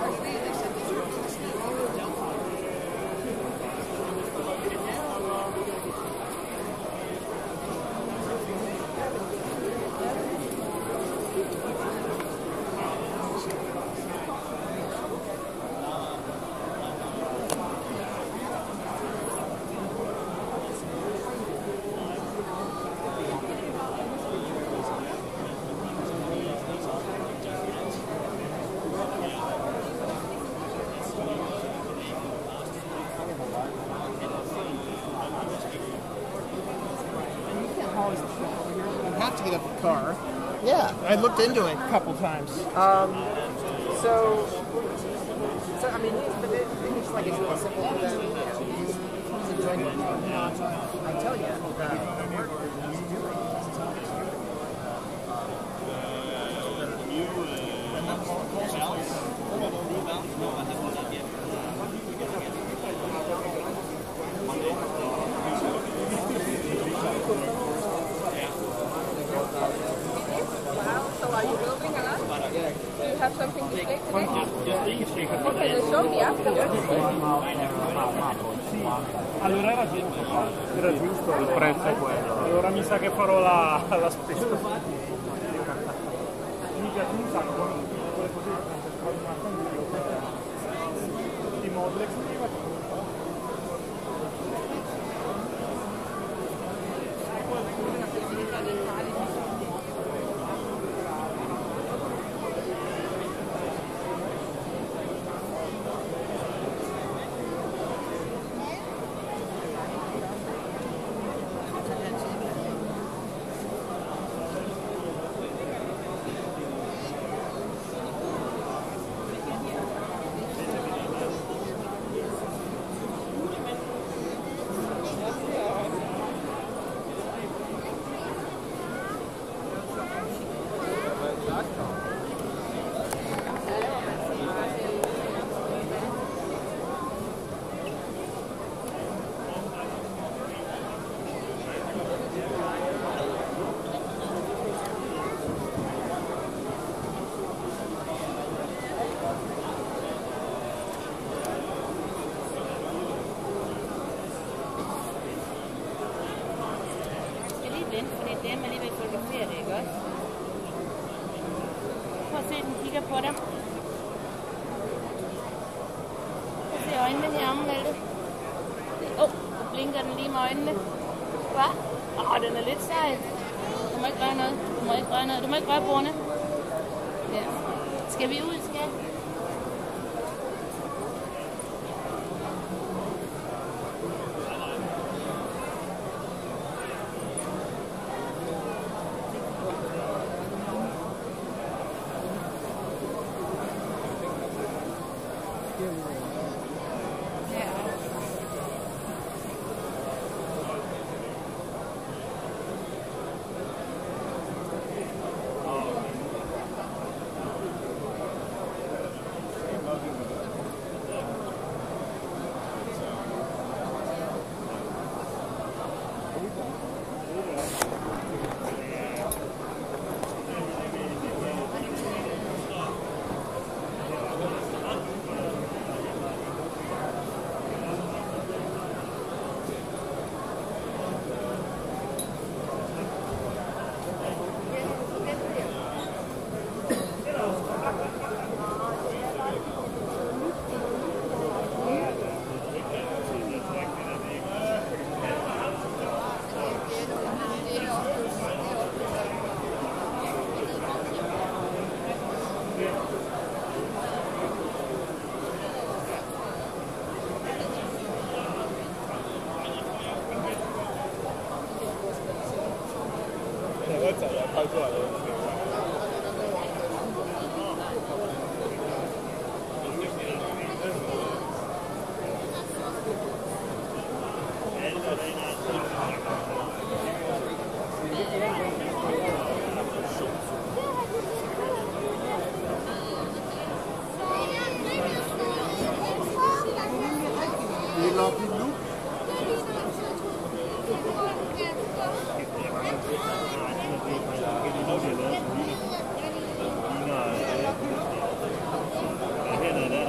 Yeah, I looked into it a couple times. So I mean, it's like it's real simple for them. He's enjoying it. I tell you, the work that he's doing. So are you building a lot? Do you have something to say today? Okay, then show me afterwards. Allora era giusto, il prezzo è quello. Allora mi sa che farò la spesa. Mi piace un sacco quelle cose di model. På dem. Se øjnene her omvalgte. Blinker den lige med øjnene. Hva? Den er lidt sej. Du må ikke røre noget. Du må ikke røre bordene. Ja. Skal vi ud, skat? Her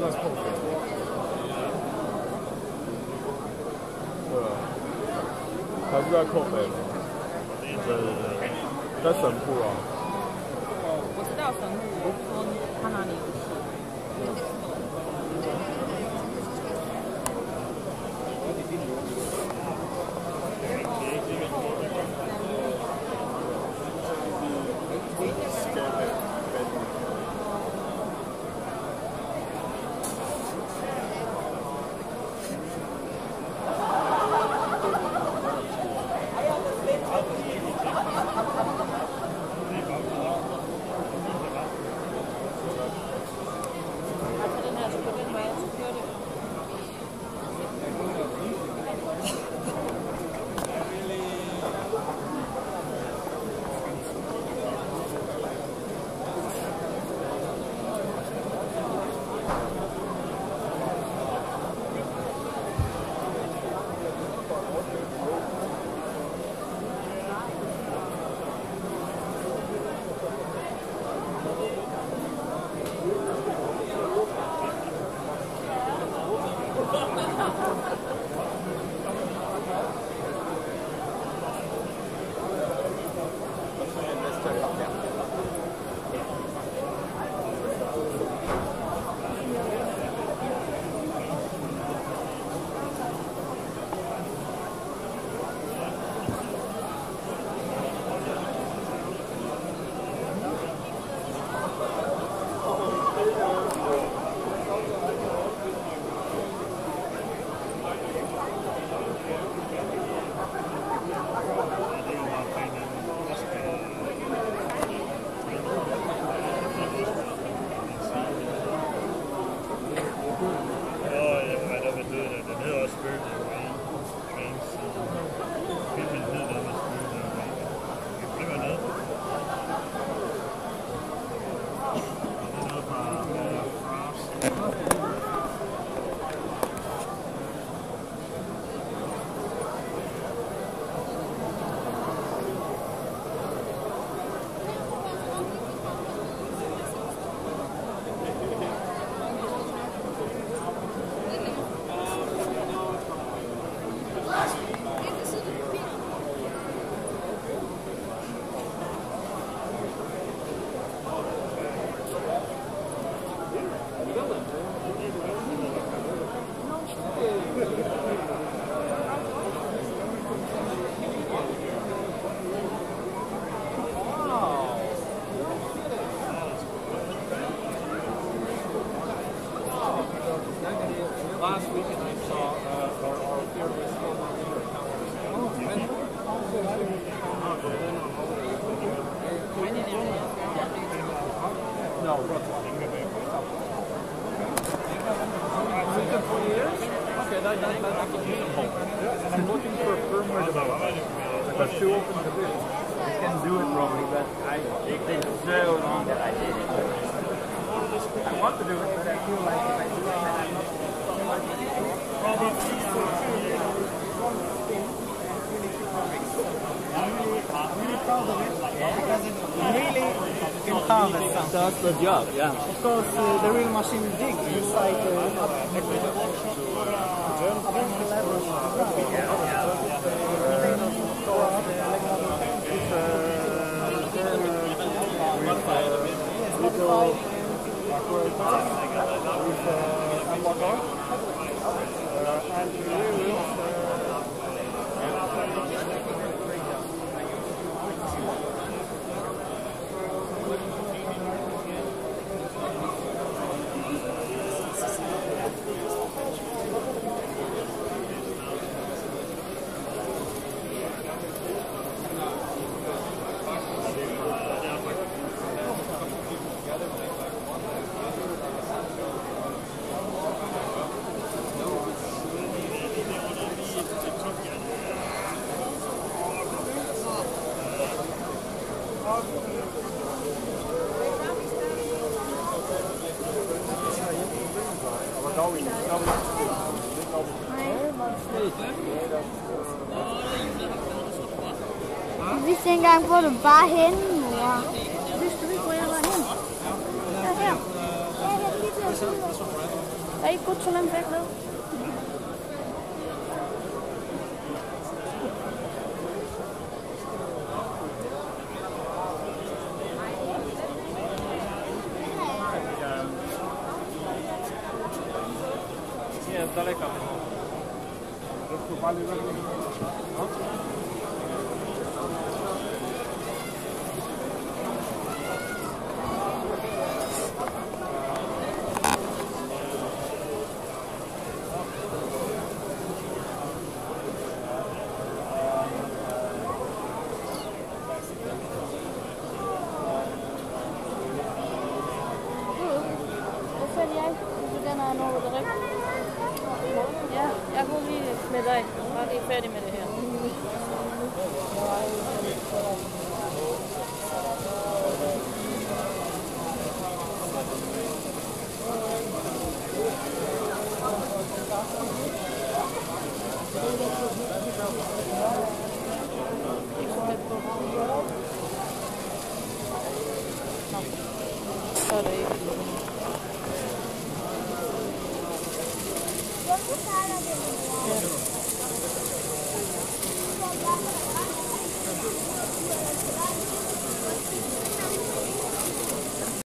også på fedt. Har du været kort bag? Der er sådan på dig. 我知道神户，他哪里？ Last weekend I saw our theater was still on the No, it's 20 years? Okay, that's reasonable. I'm looking for a firmware development. Because too open to this. I can do it probably, but it's been so long that I did it. I want to do it, but I feel like if I do it, then I'm not. Really proud of it because it really empowers something. That's the job, yeah. Of course, the real machine digs inside the Vi vidste ikke engang, hvor du var henne, mor. Vidste du ikke, hvor jeg var henne? Jeg var her. Jeg er helt lige til at Er I godt så langt væk ved? Ja, daleko. Trošku paliwa. Hvad fandt jeg? Du den er noget der rigtigt. Ja, jeg går lige med dig. Bare lige færdig med det her. Ikke så tæt på. Nå. Så er det ikke.